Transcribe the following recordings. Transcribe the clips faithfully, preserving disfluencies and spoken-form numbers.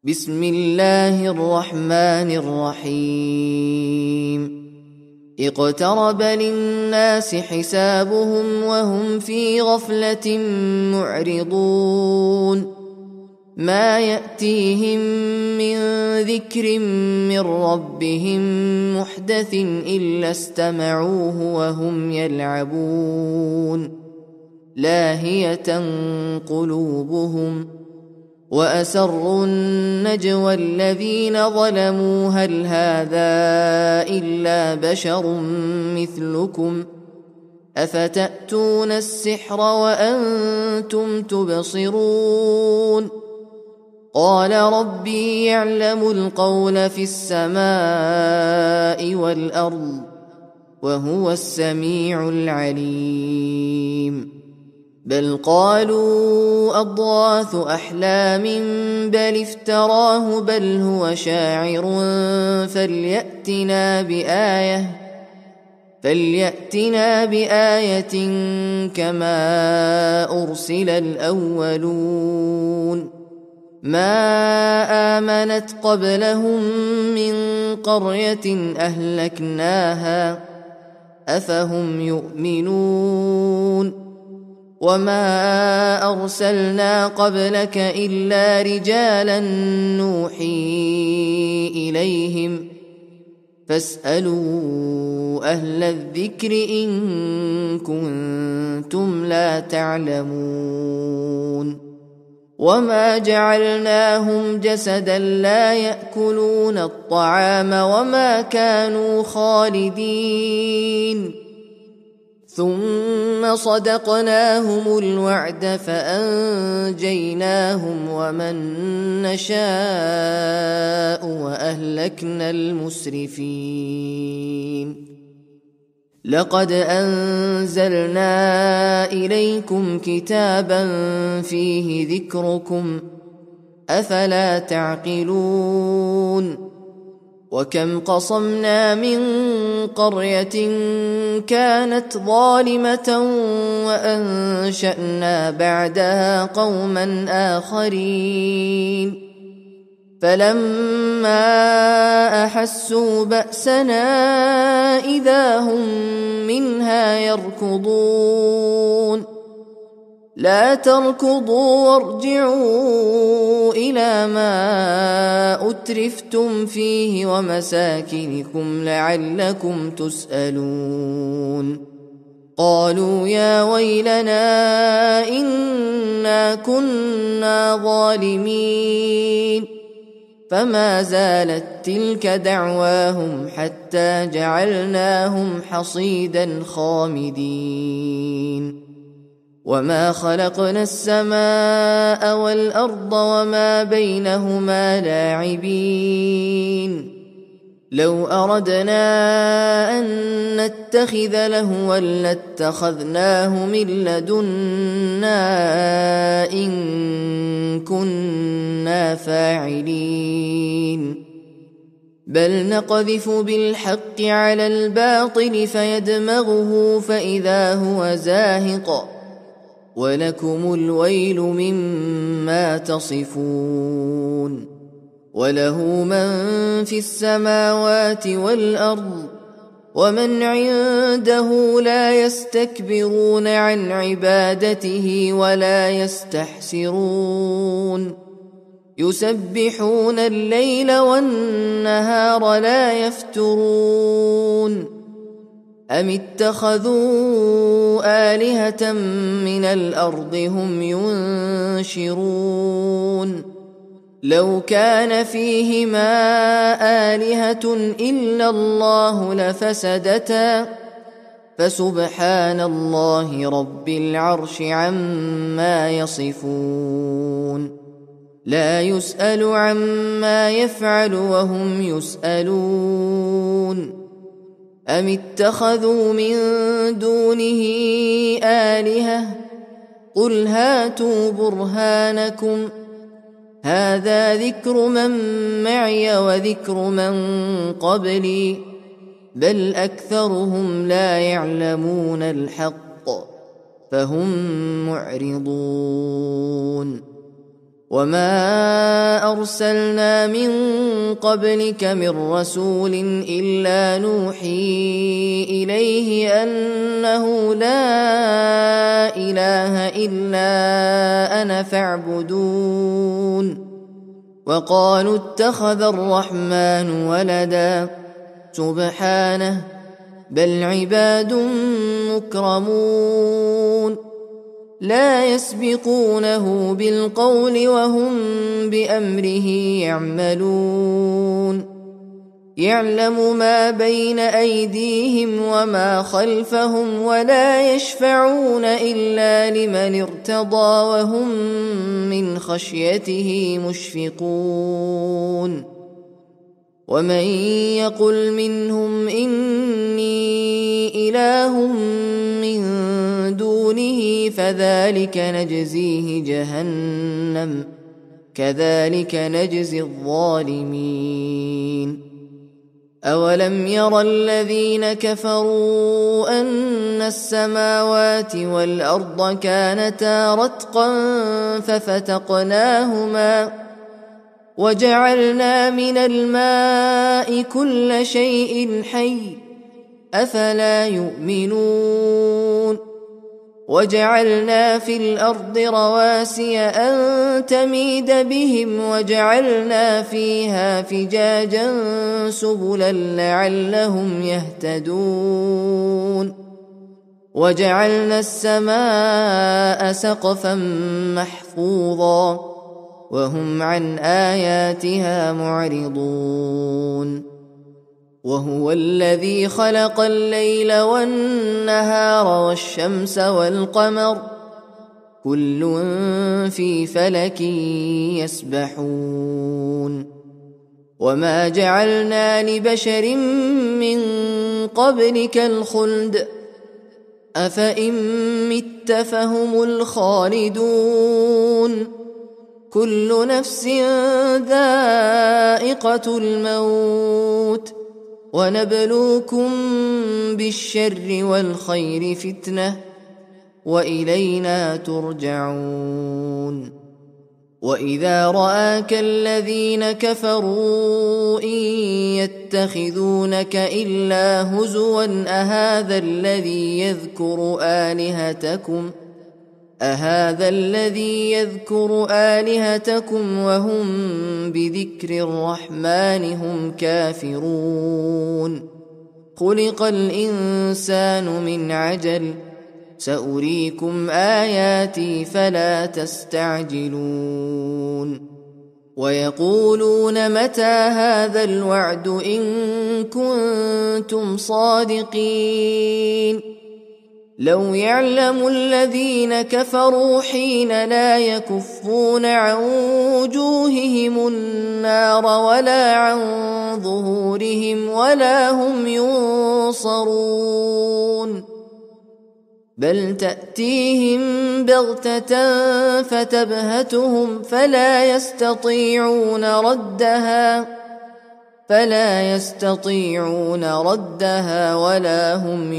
بسم الله الرحمن الرحيم اقترب للناس حسابهم وهم في غفلة معرضون ما يأتيهم من ذكر من ربهم محدث إلا استمعوه وهم يلعبون لاهية قلوبهم وأسروا النجوى الذين ظلموا هل هذا إلا بشر مثلكم أفتأتون السحر وأنتم تبصرون قال ربي يعلم القول في السماء والأرض وهو السميع العليم بل قالوا أضغاث أحلام بل افتراه بل هو شاعر فليأتنا بآية فليأتنا بآية كما أرسل الأولون ما آمنت قبلهم من قرية أهلكناها أفهم يؤمنون وما أرسلنا قبلك إلا رجالا نوحي إليهم فاسألوا أهل الذكر إن كنتم لا تعلمون وما جعلناهم جسدا لا يأكلون الطعام وما كانوا خالدين ثم صدقناهم الوعد فأنجيناهم ومن نشاء وأهلكنا المسرفين لقد أنزلنا إليكم كتابا فيه ذكركم أفلا تعقلون وكم قصمنا من قرية كانت ظالمة وأنشأنا بعدها قوما آخرين فلما أحسوا بأسنا إذا هم منها يركضون لا تركضوا وارجعوا إلى ما أترفتم فيه ومساكنكم لعلكم تسألون قالوا يا ويلنا إنا كنا ظالمين فما زالت تلك دعواهم حتى جعلناهم حصيدا خامدين وما خلقنا السماء والأرض وما بينهما لاعبين لو أردنا أن نتخذ لهوا لاتخذناه من لدنا إن كنا فاعلين بل نقذف بالحق على الباطل فيدمغه فإذا هو زاهق ولكم الويل مما تصفون وله من في السماوات والأرض ومن عنده لا يستكبرون عن عبادته ولا يستحسرون يسبحون الليل والنهار لا يفترون أم اتخذوا آلهة من الأرض هم ينشرون لو كان فيهما آلهة إلا الله لفسدتا فسبحان الله رب العرش عما يصفون لا يسأل عما يفعل وهم يسألون أم اتخذوا من دونه آلهة قل هاتوا برهانكم هذا ذكر من معي وذكر من قبلي بل أكثرهم لا يعلمون الحق،،، فهم معرضون وما أرسلنا من قبلك من رسول إلا نوحي إليه أنه لا إله إلا أنا فاعبدون وقالوا اتخذ الرحمن ولدا سبحانه بل عباد مكرمون لا يسبقونه بالقول وهم بأمره يعملون يعلم ما بين أيديهم وما خلفهم ولا يشفعون إلا لمن ارتضى وهم من خشيته مشفقون ومن يقل منهم إني إله من دونه فذلك نجزيه جهنم كذلك نجزي الظالمين أولم ير الذين كفروا أن السماوات والأرض كانتا رتقا ففتقناهما وجعلنا من الماء كل شيء حي أفلا يؤمنون وجعلنا في الأرض رواسي أن تميد بهم وجعلنا فيها فجاجا سبلا لعلهم يهتدون وجعلنا السماء سقفا محفوظا وهم عن آياتها معرضون وهو الذي خلق الليل والنهار والشمس والقمر كل في فلك يسبحون وما جعلنا لبشر من قبلك الخلد أفإن مت فهم الخالدون كل نفس ذائقة الموت ونبلوكم بالشر والخير فتنة وإلينا ترجعون وإذا رآك الذين كفروا إن يتخذونك إلا هزوا أهذا الذي يذكر آلهتكم أهذا الذي يذكر آلهتكم وهم بذكر الرحمن هم كافرون خلق الإنسان من عجل سأريكم آياتي فلا تستعجلون ويقولون متى هذا الوعد إن كنتم صادقين لو يعلم الذين كفروا حين لا يكفون عن وجوههم النار ولا عن ظهورهم ولا هم ينصرون بل تأتيهم بغتة فتبهتهم فلا يستطيعون ردها فلا يستطيعون ردها ولا هم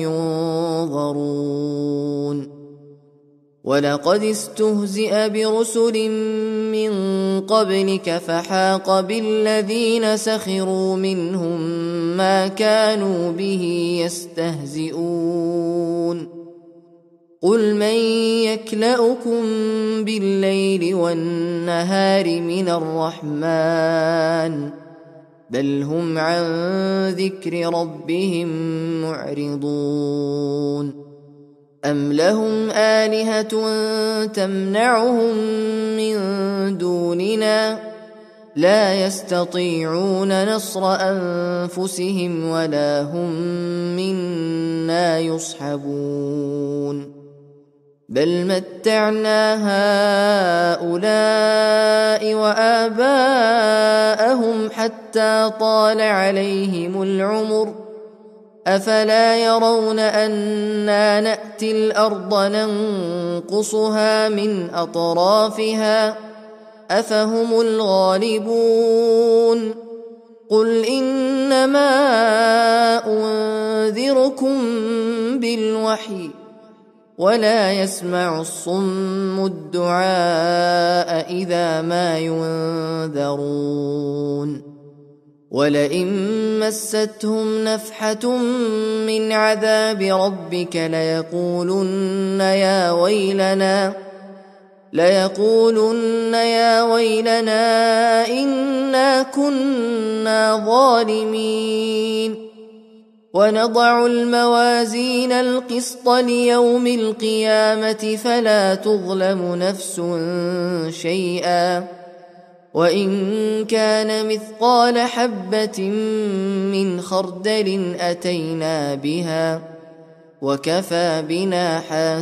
ينظرون ولقد استهزئ برسل من قبلك فحاق بالذين سخروا منهم ما كانوا به يستهزئون قل من يكلؤكم بالليل والنهار من الرحمن بل هم عن ذكر ربهم معرضون أم لهم آلهة تمنعهم من دوننا لا يستطيعون نصر أنفسهم ولا هم منا يصحبون بل متعنا هؤلاء وآباءهم حتى طال عليهم العمر أفلا يرون أنا نأتي الأرض ننقصها من أطرافها أفهم الغالبون قل إنما أنذركم بالوحي ولا يسمع الصم الدعاء إذا ما ينذرون ولئن مستهم نفحة من عذاب ربك ليقولن يا ويلنا ليقولن يا ويلنا إنا كنا ظالمين ونضع الموازين القسط ليوم القيامة فلا تظلم نفس شيئا وإن كان مثقال حبة من خردل أتينا بها وكفى بنا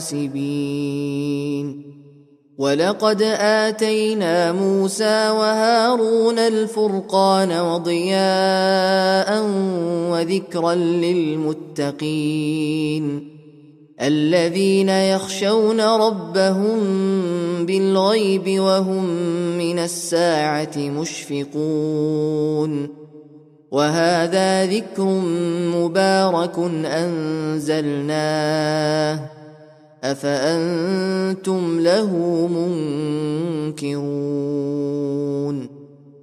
حاسبين ولقد آتينا موسى وهارون الفرقان وضياء وذكرا للمتقين الذين يخشون ربهم بالغيب وهم من الساعة مشفقون وهذا ذكر مبارك أنزلناه أفأنتم له منكرون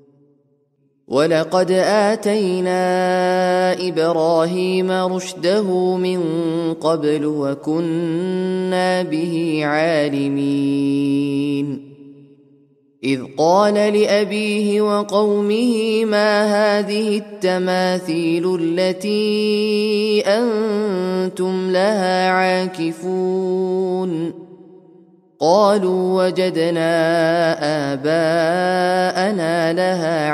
ولقد آتينا إبراهيم رشده من قبل وكنا به عالمين إذ قال لأبيه وقومه ما هذه التماثيل التي أنتم لها عاكفون قالوا وجدنا آباءنا لها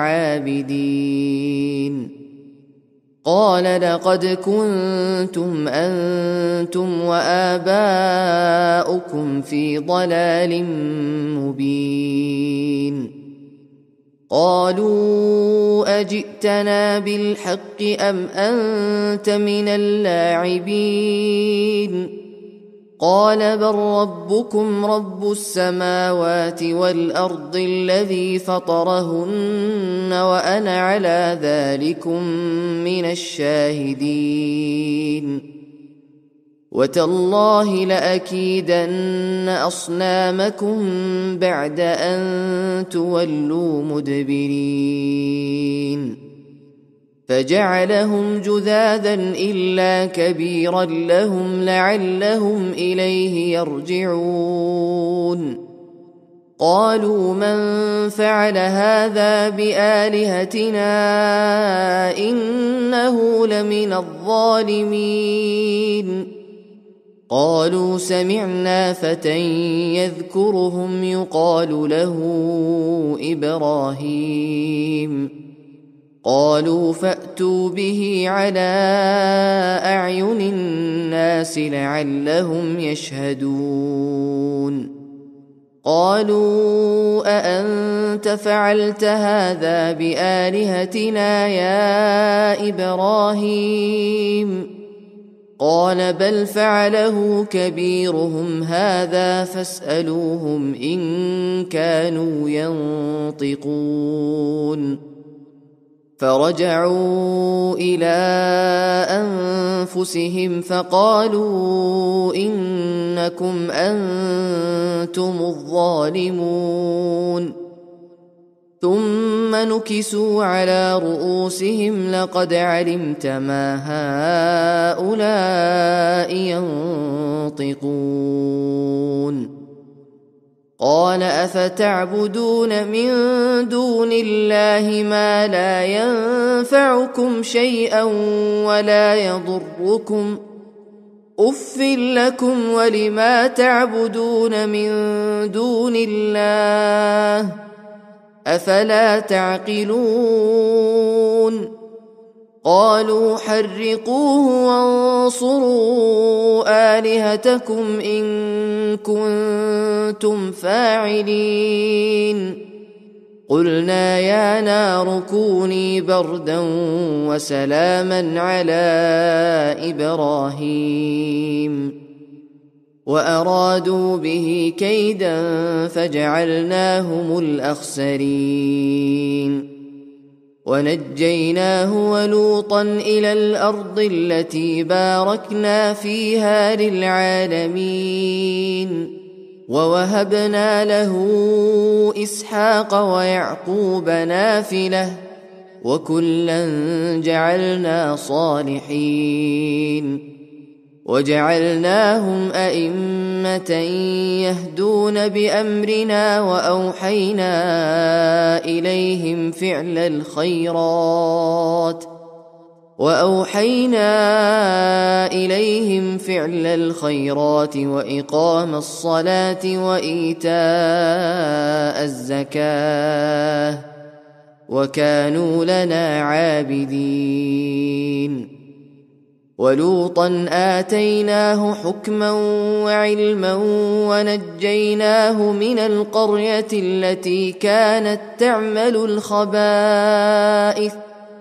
عابدين قال لقد كنتم أنتم وآباؤكم في ضلال مبين قالوا أجئتنا بالحق أم أنت من اللاعبين قال بل ربكم رب السماوات والأرض الذي فطرهن وأنا على ذلكم من الشاهدين وتالله لأكيدن أصنامكم بعد أن تولوا مدبرين فجعلهم جذاذا إلا كبيرا لهم لعلهم إليه يرجعون قالوا من فعل هذا بآلهتنا إنه لمن الظالمين قالوا سمعنا فتى يذكرهم يقال له إبراهيم قالوا فأتوا به على أعين الناس لعلهم يشهدون قالوا أأنت فعلت هذا بآلهتنا يا إبراهيم قال بل فعله كبيرهم هذا فاسألوهم إن كانوا ينطقون فرجعوا إلى أنفسهم فقالوا إنكم أنتم الظالمون ثم نكسوا على رؤوسهم لقد علمت ما هؤلاء ينطقون قال أفتعبدون من دون الله ما لا ينفعكم شيئا ولا يضركم أف لكم ولما تعبدون من دون الله أفلا تعقلون قالوا حرقوه وانصروا آلهتكم إن كنتم فاعلين قلنا يا نار كوني بردا وسلاما على إبراهيم وأرادوا به كيدا فجعلناهم الأخسرين ونجيناه ولوطا إلى الأرض التي باركنا فيها للعالمين ووهبنا له إسحاق ويعقوب نافلة وكلا جعلنا صالحين وجعلناهم أئمة يهدون بأمرنا وأوحينا إليهم فعل الخيرات وأوحينا إليهم فعل الخيرات وإقام الصلاة وإيتاء الزكاة وكانوا لنا عابدين ولوطا آتيناه حكما وعلما ونجيناه من القرية التي كانت تعمل الخبائث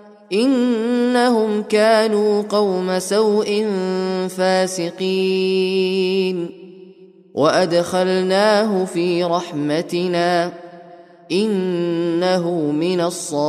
إنهم كانوا قوم سوء فاسقين وأدخلناه في رحمتنا إنه من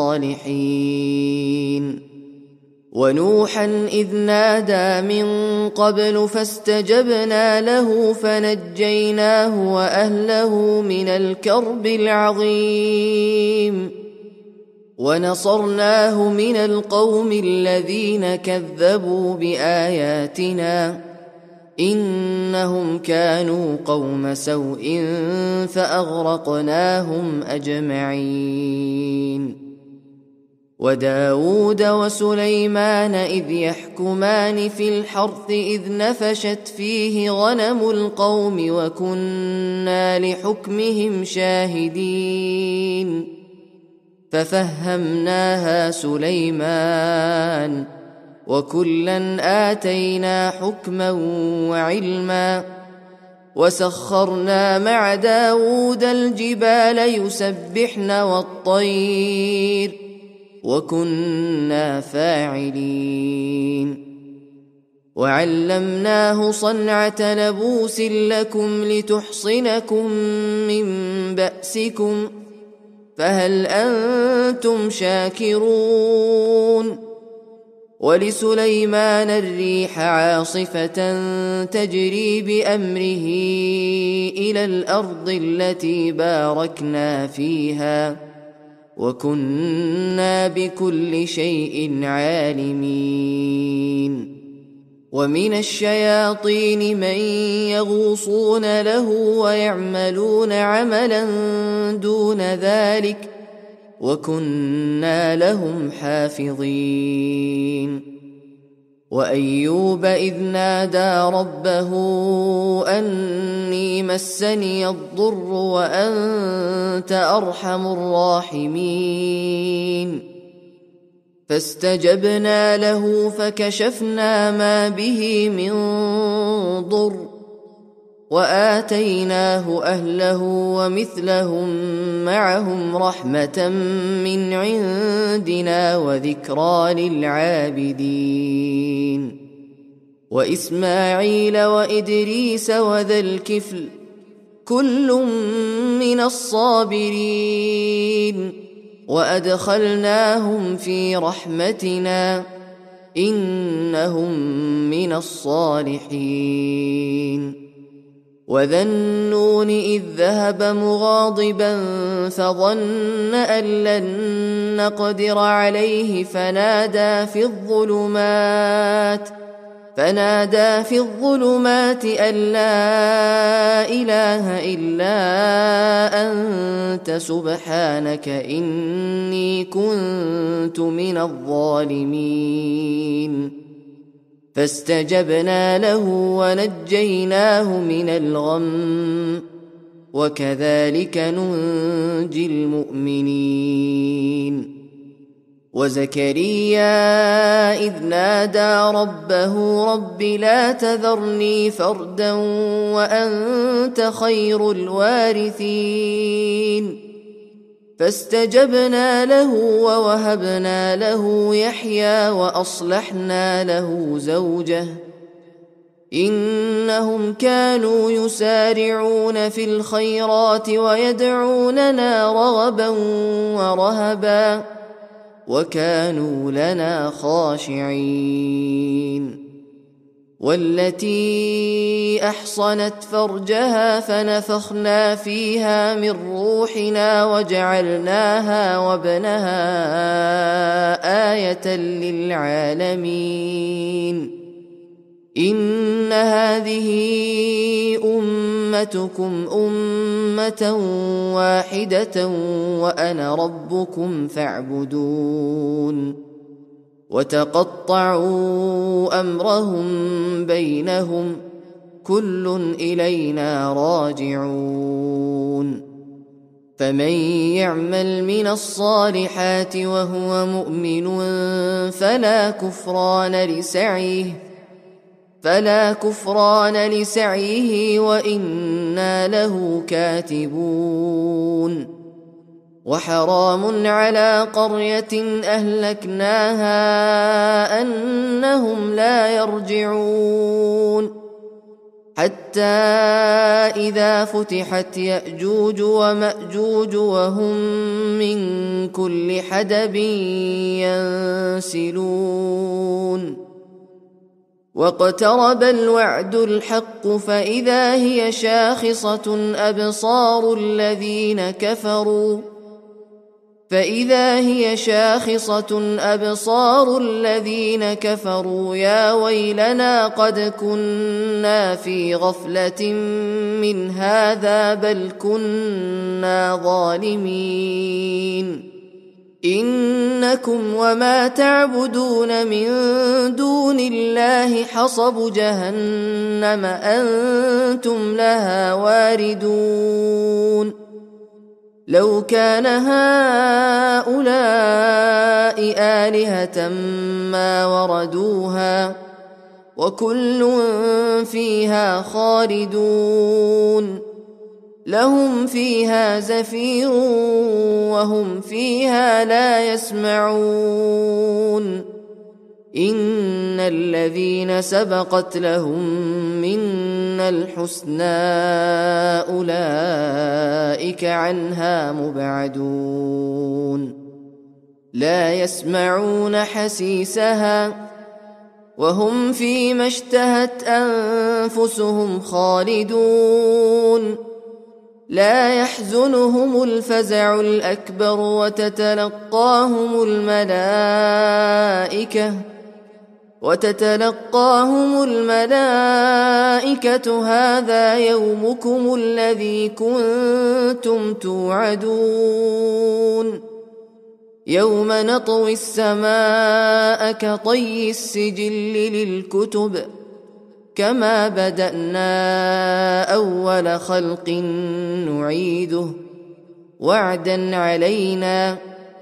الصالحين ونوحا إذ نادى من قبل فاستجبنا له فنجيناه وأهله من الكرب العظيم ونصرناه من القوم الذين كذبوا بآياتنا إنهم كانوا قوم سوء فأغرقناهم أجمعين وداود وسليمان إذ يحكمان في الحرث إذ نفشت فيه غنم القوم وكنا لحكمهم شاهدين ففهمناها سليمان وكلا آتينا حكما وعلما وسخرنا مع داود الجبال يسبحن والطير وكنا فاعلين وعلمناه صنعة لبوس لكم لتحصنكم من بأسكم فهل أنتم شاكرون ولسليمان الريح عاصفة تجري بأمره إلى الأرض التي باركنا فيها وكنا بكل شيء عالمين ومن الشياطين من يغوصون له ويعملون عملا دون ذلك وكنا لهم حافظين وأيوب إذ نادى ربه أني مسني الضر وأنت أرحم الراحمين فاستجبنا له فكشفنا ما به من ضر وآتيناه أهله ومثلهم معهم رحمة من عندنا وذكرى للعابدين وإسماعيل وإدريس وذا الكفل كل من الصابرين وأدخلناهم في رحمتنا إنهم من الصالحين وذا النون إذ ذهب مغاضبا فظن أن لن نقدر عليه فنادى في الظلمات فنادى في الظلمات أن لا إله إلا أنت سبحانك إني كنت من الظالمين فاستجبنا له ونجيناه من الغم وكذلك ننجي المؤمنين وزكريا إذ نادى ربه رب لا تذرني فردا وأنت خير الوارثين فاستجبنا له ووهبنا له يحيى وأصلحنا له زوجه إنهم كانوا يسارعون في الخيرات ويدعوننا رغبا ورهبا وكانوا لنا خاشعين. والتي أحصنت فرجها فنفخنا فيها من روحنا وجعلناها وابنها آية للعالمين. إن هذه أمتكم أمة واحدة وأنا ربكم فاعبدون. وتقطعوا أمرهم بينهم كل إلينا راجعون. فمن يعمل من الصالحات وهو مؤمن فلا كفران لسعيه فلا كفران لسعيه وإنا له كاتبون. وحرام على قرية أهلكناها أنهم لا يرجعون حتى إذا فتحت يأجوج ومأجوج وهم من كل حدب ينسلون. واقترب الوعد الحق فإذا هي شاخصة أبصار الذين كفروا فإذا هي شاخصة أبصار الذين كفروا يا ويلنا قد كنا في غفلة من هذا بل كنا ظالمين. إنكم وما تعبدون من دون الله حصب جهنم أنتم لها واردون. لو كان هؤلاء آلهة ما وردوها وكل فيها خالدون. لهم فيها زفير وهم فيها لا يسمعون. إن الذين سبقت لهم منا الحسنى أولئك عنها مبعدون. لا يسمعون حسيسها وهم فيما اشتهت أنفسهم خالدون. لا يحزنهم الفزع الأكبر وتتلقاهم الملائكة وتتلقاهم الملائكة هذا يومكم الذي كنتم توعدون. يوم نطوي السماء كطي السجل للكتب كما بدأنا أول خلق نعيده وعدا علينا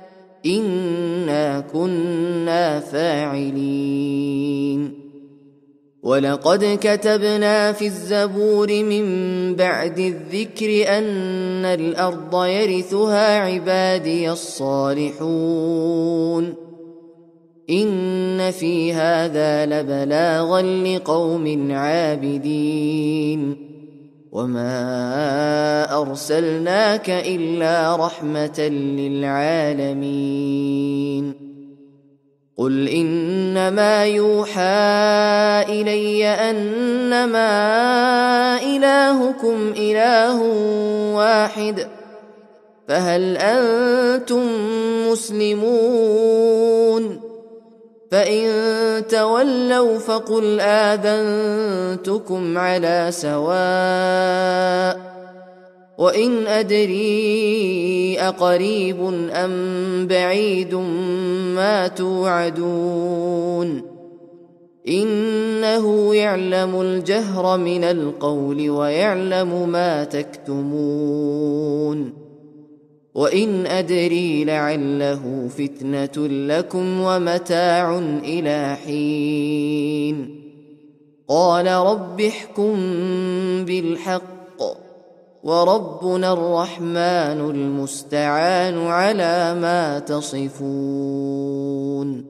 إنا كنا فاعلين. ولقد كتبنا في الزبور من بعد الذكر أن الأرض يرثها عبادي الصالحون. إن في هذا لبلاغا لقوم عابدين. وما أرسلناك إلا رحمة للعالمين. قل إنما يوحى إلي أنما إلهكم إله واحد فهل أنتم مسلمون؟ فإن تولوا فقل آذنتكم على سواء. وإن أدري أقريب أم بعيد ما توعدون إنه يعلم الجهر من القول ويعلم ما تكتمون. وإن أدري لعله فتنة لكم ومتاع إلى حين. قال رب احكم بالحق وربنا الرحمن المستعان على ما تصفون.